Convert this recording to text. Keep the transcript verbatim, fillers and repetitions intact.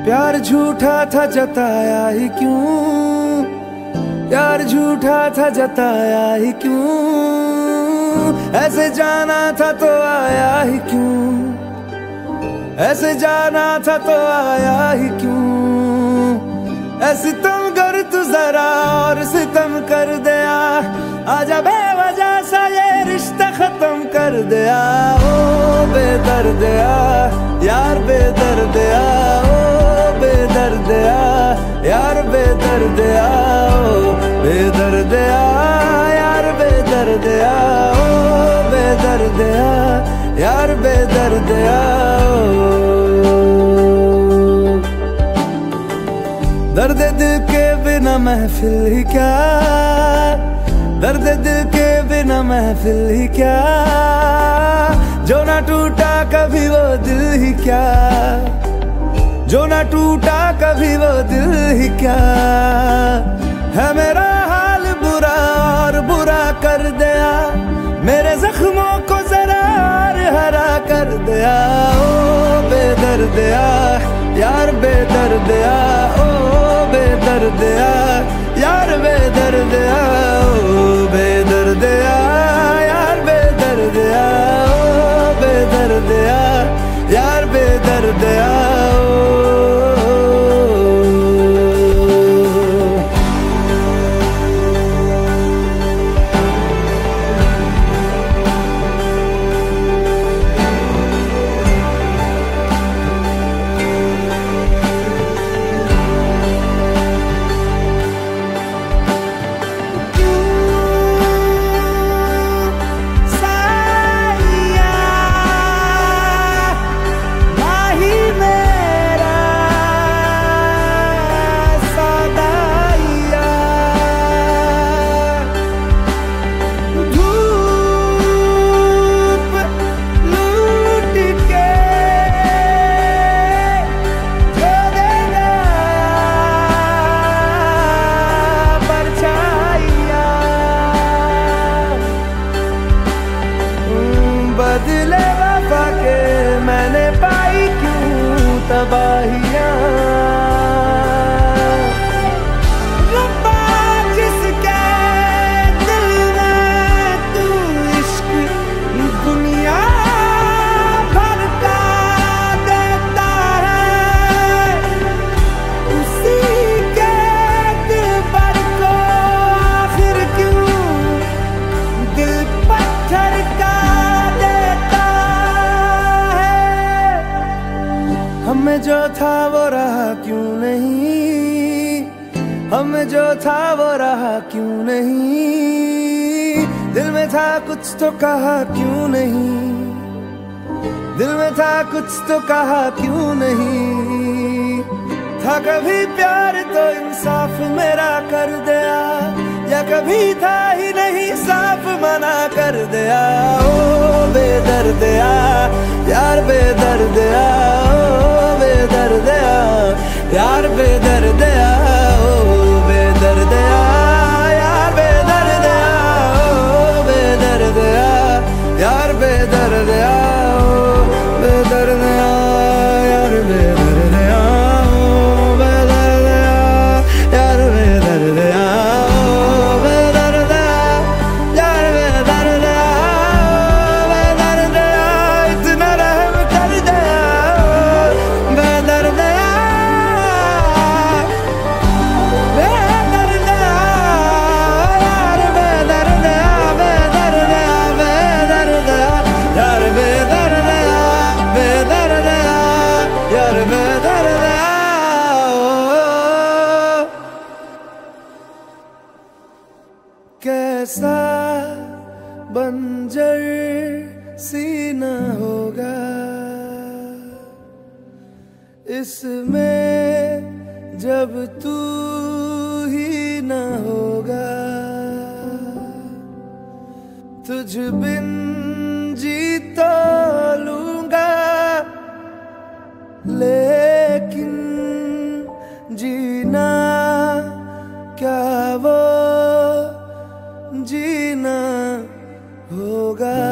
प्यार झूठा था जताया ही क्यों, प्यार झूठा था जताया ही क्यों, ऐसे जाना था तो आया ही क्यों, ऐसे जाना था तो आया ही क्यों। ऐसे तुम कर तू जरा और सितम कर दिया, आजा बेवजह सा ये रिश्ता खत्म कर दिया। ओ बेदर्दिया यार बेदर्दिया, ओ बेदर्दिया यार बेदर्दिया, ओ बेदर्दिया यार बेदर्दिया, ओ बेदर्दिया यार बेदर्दिया। दर्द दिल के बिना महफिल ही क्या, दर्द दिल के बिना महफिल ही क्या, जो ना टूटा कभी वो दिल ही क्या, जो ना टूटा कभी वो दिल ही क्या। है मेरा हाल बुरा और बुरा कर दिया, मेरे जख्मों को जरा हरा कर दिया। ओ बेदर्दिया यार बेदर्दिया, ओ बेदर्दिया यार बेदर्दिया, ओ बेदर्दिया यार बेदर्दिया, ओ बेदर्दिया यार बेदर्दिया। बदले वफा के मैंने पाई क्यों तबाहियां, रब्बा जिसके दिल में तू इश्क दुनिया भर का देता है, उसी के दिल पर को आखिर क्यों दिल पत्थर का। हमें जो था वो रहा क्यों नहीं, हमें जो था वो रहा क्यों नहीं, दिल में था कुछ तो कहा क्यों नहीं, दिल में था कुछ तो कहा क्यों नहीं। था कभी प्यार तो इंसाफ मेरा कर दिया, या कभी था ही नहीं साफ मना कर दिया। ओ बेदर्दिया यार बेदर्दिया, ओ बेदर्दिया यार बेदर्दिया, ओ बेदर्दिया यार बेदर्दिया, ओ बेदर्दिया यार बेदर्दिया, ओ बेदर्दिया यार बेदर्दिया, ओ बेदर्दिया यार बेदर्दिया। कैसा बंजर सीना होगा इसमें जब तू ही न होगा, तुझ बिन जी तो लूंगा लेकिन जीना क्या वो जीना होगा।